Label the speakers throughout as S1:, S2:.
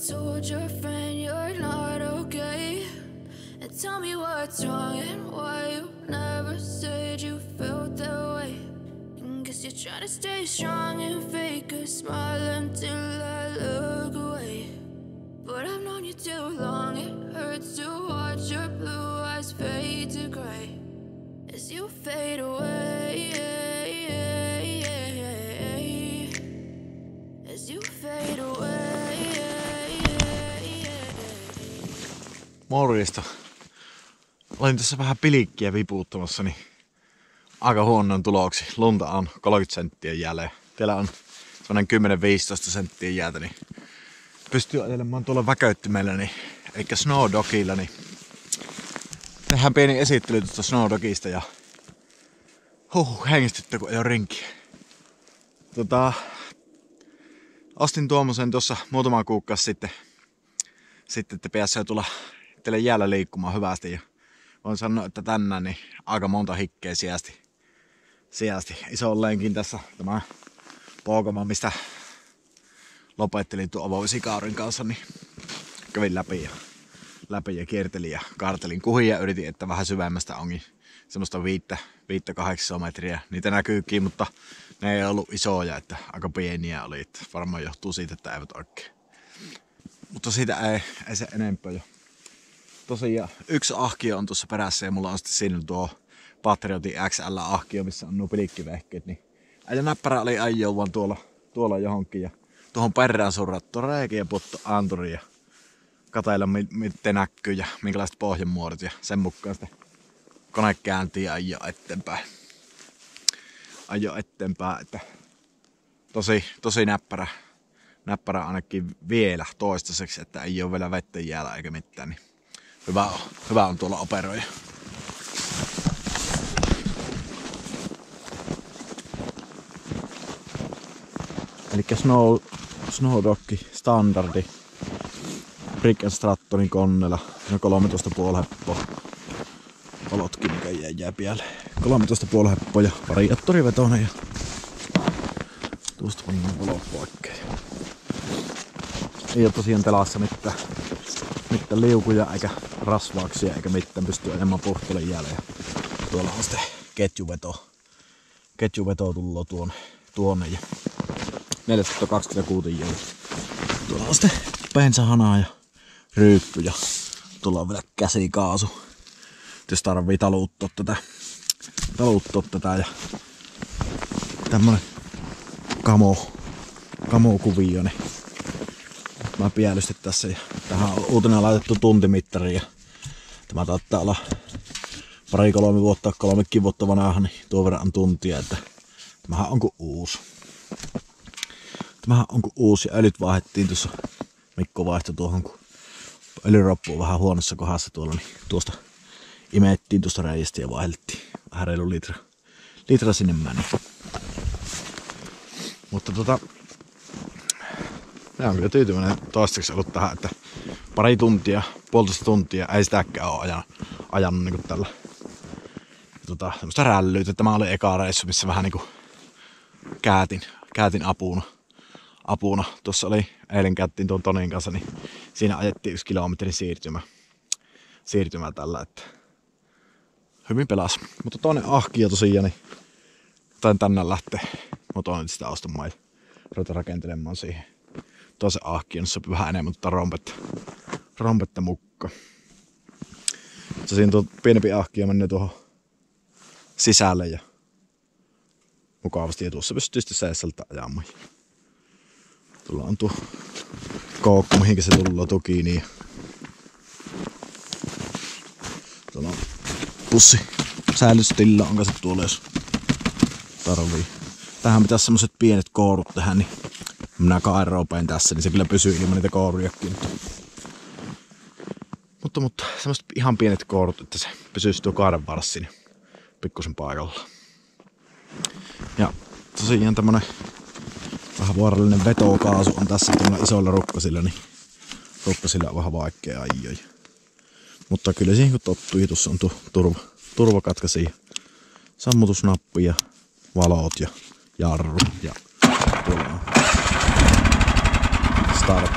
S1: told your friend you're not okay? And tell me what's wrong and why you never said you felt that way. And guess you're trying to stay strong and fake a smile until I look away. But I've known you too long, it hurts to watch your blue eyes fade to gray as you fade away. As you fade away.
S2: Morjesta. Olin tässä vähän pilikkiä vipuuttamassa, niin aika huonon tuloksi. Lunta on 30 senttiä jäljellä. Teillä on semmonen 10-15 senttiä jäätä, niin pystyy ajelemaan tuolla väköyttimellä, niin, eli Snow Dogilla, niin tehdään pieni esittely tuosta Snow Dogista ja hengistyttä kun ei ole rinkiä. Ostin tuommoisen tuossa muutama kuukausi sitten, että pääsee tulla teille jäällä liikkumaan hyvästi ja voin sanoa, että tänään niin aika monta hikkeä sijasti. Iso lenkin tässä tämä Pokoma, mistä lopettelin tuon avoisikaurin kanssa, niin kävin läpi ja kiertelin ja kaartelin kuhin ja yritin, että vähän syvemmästä onkin semmoista 5-8 metriä. Niitä näkyykin, mutta ne ei ollut isoja, että aika pieniä oli, että varmaan johtuu siitä, että eivät oikein. Mutta siitä ei se enempää jo. Tosiaan yksi ahkio on tuossa perässä ja mulla on sitten siinä tuo Patriotin XL-ahkio, missä on nuo pilikkivehkeet. Niin äijä näppärä oli ajoa vaan tuolla johonkin ja tuohon perään surrattu reikiä ja puttu anturi ja katsella miten näkyy ja minkälaiset pohjanmuodot ja sen mukaan sitten kone kääntiin ja ajo eteenpäin, että tosi näppärä ainakin vielä toistaiseksi, että ei ole vielä vettä jäällä eikä mitään, niin hyvä on tuolla operoida. Elikkä Snow Dog standardi Brick & Strattonin konnella ja 13,5 heppoa. Valotkin mikä jää pialle. 13,5 heppoa ja variaattorivetoinen ja tuosta pannaan valot poikkeen. Ei oo tosiaan telassa mitään liukuja eikä rasvauksia eikä mitään, pystyy ajamaan puhtolen jälleen. Tuolla on sitten ketjuveto tullut tuonne ja 426 euroa. Tuolla on sitten bensahanaa ja ryyppy ja tuolla on vielä käsikaasu. Jos tarvii taluttaa tätä ja tämmönen kamo-kuvio, niin mä pielystin tässä ja tähän on uutena laitettu tuntimittari ja tämä taittaa olla 2-3 vuotta, 3 vuotta vanha, niin tuo verran on tuntia, että tämähän on kuin uusi ja öljyt vaihdettiin tuossa, Mikko vaihtoi tuohon, kun öljyroppu on vähän huonossa kohdassa tuolla, niin tuosta imettiin tuosta reiästä ja vaihdettiin vähän reilu litra sinne meni. Mutta mä oon kyllä tyytyväinen toistaiseksi ollut tähän, että puolitoista tuntia ei sitäkään ole ajanut niinku tällä semmoista rällyyttä. Tämä oli eka reissu, missä vähän niinku käätin apuna. Tuossa eilen käyttiin tuon Tonin kanssa, niin siinä ajettiin 1 kilometrin siirtymä tällä, että hyvin pelas. Mutta toinen ahkio tosiaan, niin tänään lähtee motoon sitä ostamaan ja ruveta rakentelemaan siihen. Toisen ahkion sopii vähän enemmän, mutta rompetta mukka. Siinä tuo pienempi ahkio menee tuohon sisälle ja mukavasti ja tuossa pystyy sitten seesseltä ajamaan. Tuolla on tuo koukku, mihinkä se tullaan tuo kiinni. Tuolla on pussi säilytystila, onko se tuolla jos tarvii. Tähän pitäisi semmoset pienet koorut tehdä, niin minä kairoopeen tässä, niin se kyllä pysyy ilman niitä koorujakin. Mutta semmoset ihan pienet koorut, että se pysyisi tuo kaaren varsi niin pikkusen paikalla. Ja tosiaan tämmönen vähän vaarallinen vetokaasu on tässä tuolla isoilla rukkasilla, niin rukkasilla on vähän vaikea ajoja. Mutta kyllä siihen kun tottuu, tuossa on turvakatkaisi, sammutusnappi ja valot ja jarru ja tuolla on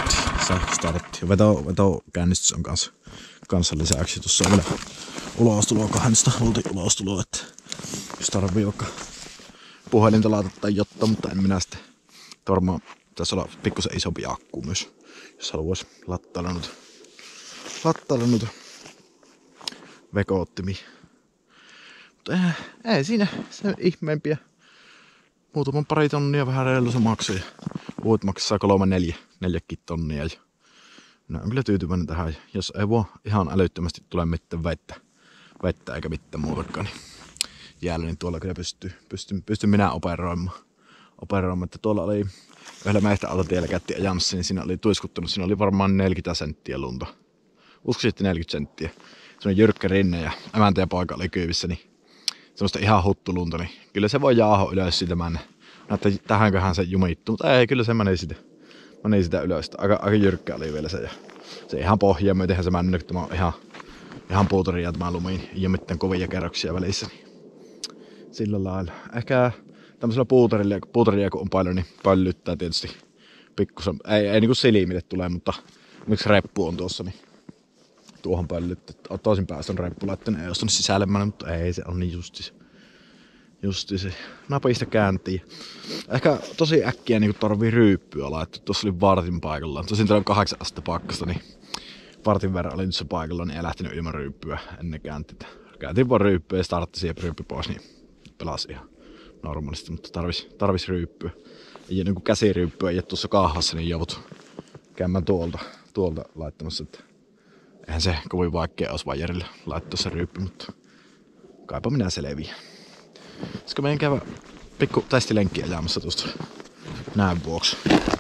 S2: tässä startti. Veto-käynnistys on kanssa lisäksi. Tuossa on vielä ulostuloa, 2 voltin ulostuloa, että jos tarvii vaikka puhelinta laittaa tai jotta, mutta en minä sitten. Varmaan tässä olla pikkusen isompi akku myös, jos haluaisi lattailla noita vekoottimia. Mutta ei siinä se ihmeempiä. Muutaman pari tonnia vähän reilu se maksoi. Uut maksaa 3-4 tonnia. Ja minä olen kyllä tyytyväinen tähän. Jos ei voi ihan älyttömästi tule mitään vettä eikä mitään muutakaan, niin jäällä, niin tuolla kyllä pystyn minä operoimaan. Että tuolla oli yhdellä meistä autotiellä käytti ajamassa, niin siinä oli tuiskuttanut. Siinä oli varmaan 40 senttiä lunta. Usko sitten 40 senttiä. Se on jyrkkä rinne ja emäntä ja poika oli kyyvissä, niin semmoista ihan huttulunta, niin kyllä se voi jaaho ylös siitä mennä. Näyttää tähänköhän se jumittuu, mutta ei, kyllä se meni sitä ylös. Aika jyrkkä oli vielä se. Ja se ihan pohjaa myötenhän se mennyt, tämä on ihan puuteria tämä lumi. Ei ole mitään kovia kerroksia välissä. Niin sillä lailla. Ehkä tämmöisellä puuteria kun on paljon, niin pöllyttää tietysti pikkusen. Ei niinku silmille tulee, mutta miksi reppu on tuossa, niin tuohon pöllyttää. Toisin päästä on reppu laittanut, ei ole tonne sisälle mennyt, mutta ei se on niin justi se napista kääntiin. Ehkä tosi äkkiä niin tarvii ryyppyä laittaa. Tuossa oli vartin paikallaan. Tosin täällä on 8 astetta pakkasta, niin vartin verran olin tuossa paikalla, niin ei lähtenyt ilman ryyppyä ennen käänteitä. Kääntiin vaan ryyppyä ja startti siihen ryyppy pois, niin pelasi ihan normaalisti, mutta tarvis ryyppyä. Ja niin kuin käsiryyppyä ja tuossa kahvassa, niin joudut käymään tuolta laittamassa. Että eihän se kovin vaikea olisi vajerille laittaa se ryyppy, mutta kaipa minä selviä. Olisiko meidän käydä pikku testilenkkiä ajamassa tuosta näin vuoksi.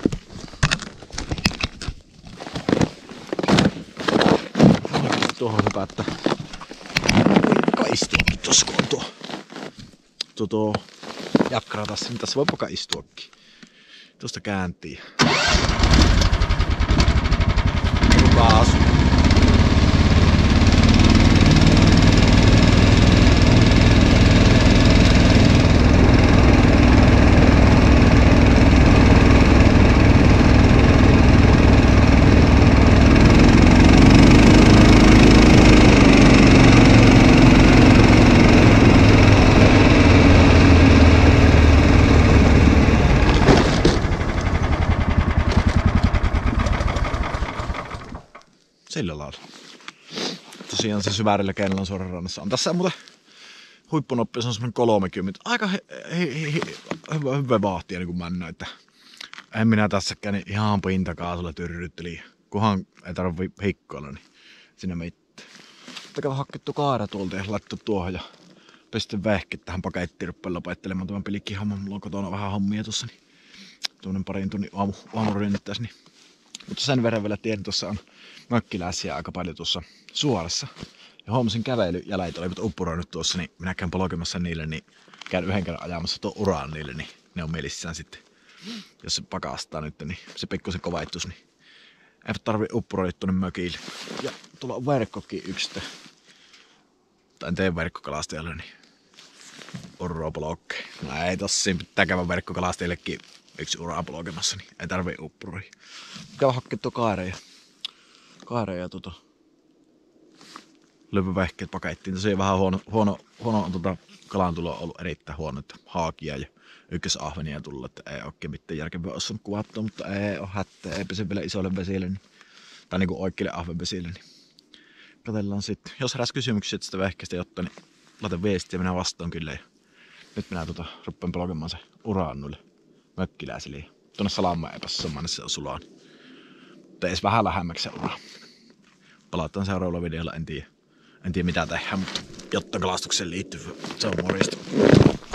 S2: Tuohon hypättää. Voipa istuakin tossa kun on tuo jakkara tässä, niin tässä voipa istuakin. Tuosta kääntiin. Kaasu. Sillä lailla. Tosiaan se syvärillä Keenelän suoran rannassa on. Tässä muuten huippunoppi, se on semmonen 30. Aika hyvä vahtia niin kuin männä, että en minä tässäkään niin ihan pintakaasulla tyrrytteli. Kunhan ei tarvii hikkoilla, niin siinä mitään. Käydä hakkettu kaara tuolta ja laittu tuohon ja pistin vehkit tähän pakettiin ruppeen lopettelemaan tämän pelikkihomman. Mulla on kotona vähän hommia tossa, niin tuonen parin tunnin aamuryynnittäis, niin. Mutta sen verran vielä tiedän, tuossa on mökkiläisiä aika paljon tuossa suorassa. Ja huomasin kävelyjäljet olivat uppuroinut tuossa, niin minä käyn polkemassa niille, niin käyn yhden kerran ajamassa tuon uraan niille, niin ne on mielissään sitten. Jos se pakastaa nyt, niin se pikkusen kovaittus, niin ei tarvii uppuroida tuonne mökille. Ja tuolla on verkkokin yksi. Tai en tee verkkokalastajalle, niin urropolokki. No ei tossa pitää käydä verkkokalastajallekin yksi uraa polkemassa, niin ei tarvii uppuroida. Käy hakkettu kaareja löyvyvehkeet pakettiin. Tosiaan vähän huono on kalantulo on ollut erittäin huono, että haakia ja ykkösahvenia tullut, että ei oikein mitään järkevää olisi kuvattua, mutta ei ole hätää, ei pese vielä isoille vesille, niin, tai niinku oikeille ahvenvesille, niin katsellaan sitten. Jos heräs kysymyksiä sitä vehkeestä jotta, niin laita viestiä, minä vastaan kyllä. Ja nyt minä ruppeen polkemaan se uraan noille mökkiläisille ja tuonne Salamaan epässä semmoinen se on sulaa. Mutta edes vähän lähemmäksi se ura. Palataan seuraavalla videolla, en tiedä mitä tehdään, mutta jotta kalastukseen liittyy, se on morjesta.